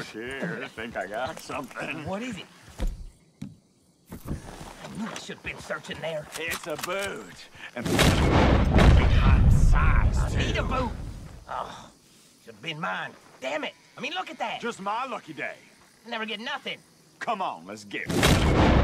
Here, think I got something. What is it? I knew I should have been searching there. It's a boot. And hot size, I too. need a boot. Oh, should have been mine. Damn it. I mean, look at that. Just my lucky day. I never get nothing. Come on, let's get it.